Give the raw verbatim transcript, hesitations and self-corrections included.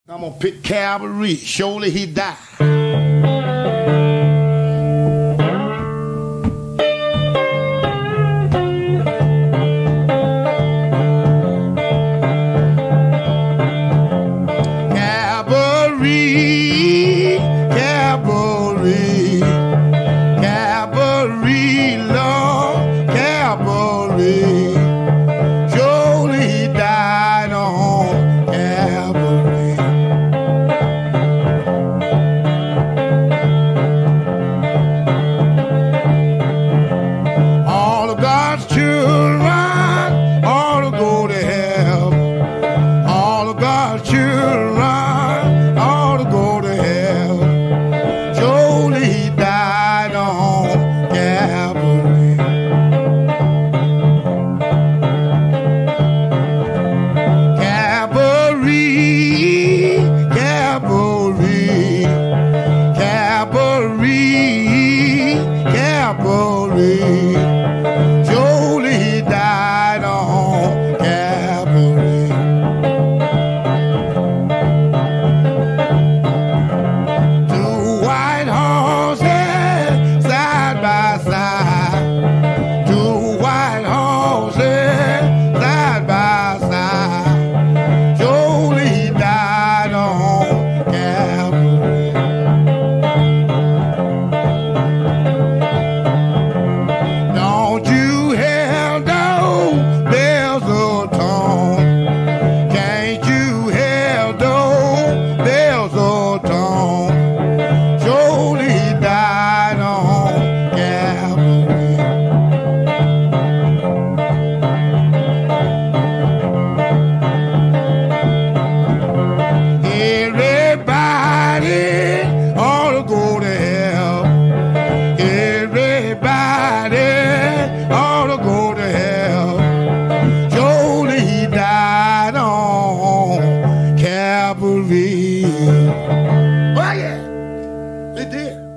I'm gonna pick Calvary. Surely he died. Calvary, Calvary, Calvary, Lord, Calvary. Surely he died on Calvary. All of God's children ought to go to hell. All of God's children ought to go to hell. Surely he died on Calvary. Calvary, Calvary, Calvary, Calvary. Surely he died on Calvary. Two white horses side by side. Two white horses side by side. Surely he died on Calvary. Don't you hear those bells of tone? Can't you hear those bells of tone? Surely he died on Calvary. Everybody ought to go to hell. Everybody ought to go to hell. Surely he died on Calvary. Oh yeah, they did.